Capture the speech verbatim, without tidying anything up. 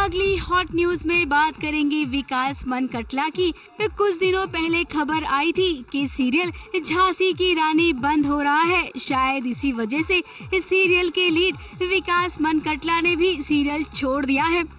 अगली hot news में बात करेंगे विकास मनकटला की। कुछ दिनों पहले खबर आई थी कि सीरियल झांसी की रानी बंद हो रहा है। शायद इसी वजह से इस सीरियल के लीड विकास मनकटला ने भी सीरियल छोड़ दिया है।